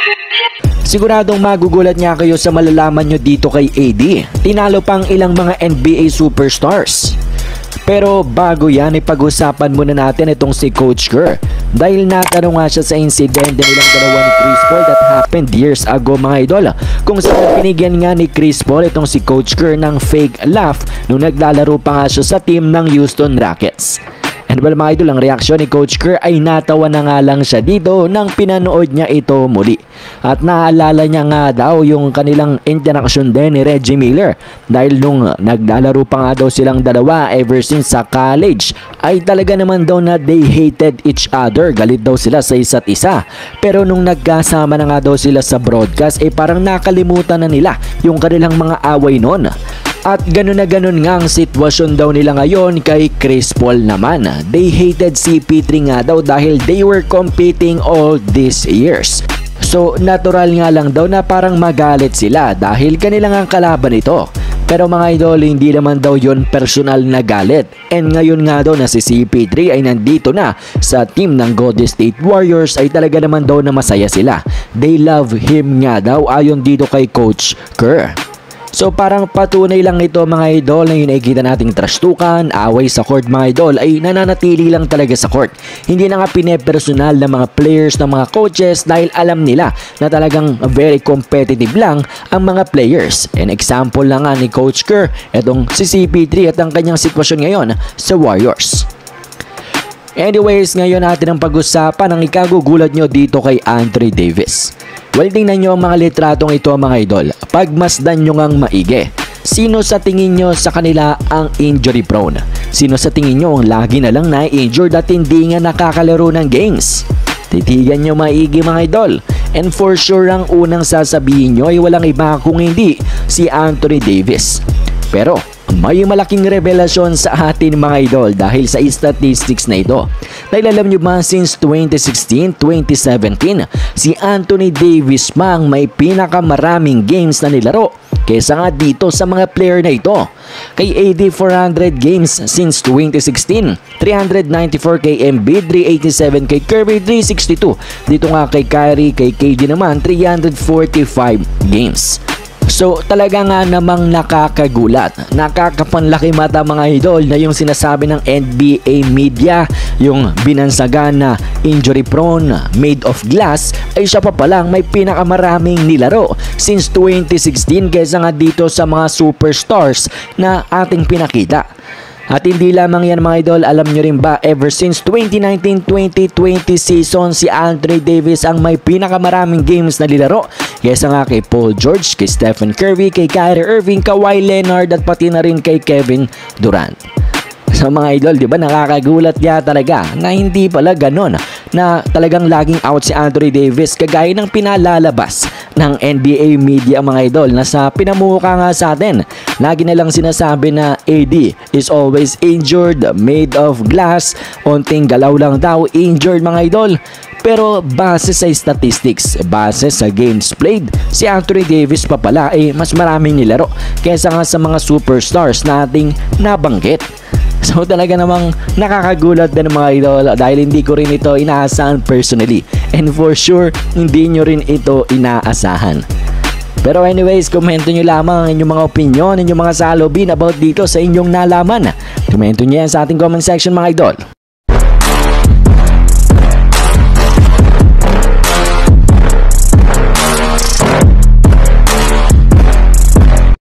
Siguradong magugulat nga kayo sa malalaman nyo dito kay AD. Tinalo pang ilang mga NBA superstars. Pero bago yan, ipag-usapan muna natin itong si Coach Kerr. Dahil natanong nga siya sa incident nilang dalawa ni Chris Paul that happened years ago mga idol. Kung saan pinigyan nga ni Chris Paul itong si Coach Kerr ng fake laugh nung naglalaro pa nga siya sa team ng Houston Rockets. And well mga idol, ang reaksyon ni Coach Kerr ay natawa na nga lang siya dito nang pinanood niya ito muli. At naalala niya nga daw yung kanilang interaction din ni Reggie Miller. Dahil nung naglalaro pa nga daw silang dalawa ever since sa college, ay talaga naman daw na they hated each other. Galit daw sila sa isa't isa. Pero nung nagkasama na nga daw sila sa broadcast, ay parang nakalimutan na nila yung kanilang mga away noon. At ganun na ganun nga ang sitwasyon daw nila ngayon kay Chris Paul naman. They hated CP3 nga daw dahil they were competing all these years. So natural nga lang daw na parang magalit sila dahil kanila nga ang kalaban ito. Pero mga idol, hindi naman daw yon personal na galit. And ngayon nga daw na si CP3 ay nandito na sa team ng Golden State Warriors ay talaga naman daw na masaya sila. They love him nga daw ayon dito kay Coach Kerr. So parang patunay lang ito mga idol na yung nakikita nating trastukan, away sa court mga idol ay nananatili lang talaga sa court. Hindi na nga pinepersonal ng mga players, ng mga coaches dahil alam nila na talagang very competitive lang ang mga players. An example lang nga ni Coach Kerr, itong si CP3 at ang kanyang sitwasyon ngayon sa Warriors. Anyways, ngayon natin ang pag-usapan ang ikagugulat nyo dito kay Anthony Davis. Well, tingnan nyo ang mga litratong ito mga idol. Pagmasdan nyo ngang maigi. Sino sa tingin nyo sa kanila ang injury prone? Sino sa tingin nyo ang lagi na lang na-injured at hindi nga nakakalaro ng games? Titigan nyo maigi mga idol. And for sure ang unang sasabihin nyo ay walang iba kung hindi si Anthony Davis. Pero may malaking revelasyon sa atin mga idol dahil sa statistics na ito. Dahil alam nyo ba, since 2016-2017, si Anthony Davis pa ang may pinakamaraming games na nilaro kesa nga dito sa mga player na ito. Kay AD 400 games since 2016, 394 kay Embiid, 387 kay Curry, 362. Dito nga kay Kyrie, kay KD naman 345 games. So talaga nga namang nakakagulat, nakakapanlaki mata mga idol na yung sinasabi ng NBA media, yung binansagan na injury prone, made of glass, ay siya pa palang may pinakamaraming nilaro since 2016 kaysa nga dito sa mga superstars na ating pinakita. At hindi lamang yan mga idol, alam nyo rin ba, ever since 2019-2020 season, si Anthony Davis ang may pinakamaraming games na nilaro kaysa nga kay Paul George, kay Stephen Curry, kay Kyrie Irving, Kawhi Leonard at pati na rin kay Kevin Durant. So mga idol, di ba nakakagulat niya talaga na hindi pala ganon na talagang laging out si Anthony Davis kagaya ng pinalalabas ng NBA media mga idol na sa pinamukha nga sa atin. Lagi na lang sinasabi na AD is always injured, made of glass, onting galaw lang daw, injured mga idol. Pero base sa statistics, base sa games played, si Anthony Davis pa pala ay mas maraming nilaro kaysa nga sa mga superstars nating nabanggit. So talaga namang nakakagulat din mga idol dahil hindi ko rin ito inaasahan personally. And for sure, hindi nyo rin ito inaasahan. Pero anyways, komento nyo lamang ang inyong mga opinion, inyong mga salobin about dito sa inyong nalaman. Komento nyo yan sa ating comment section mga idol.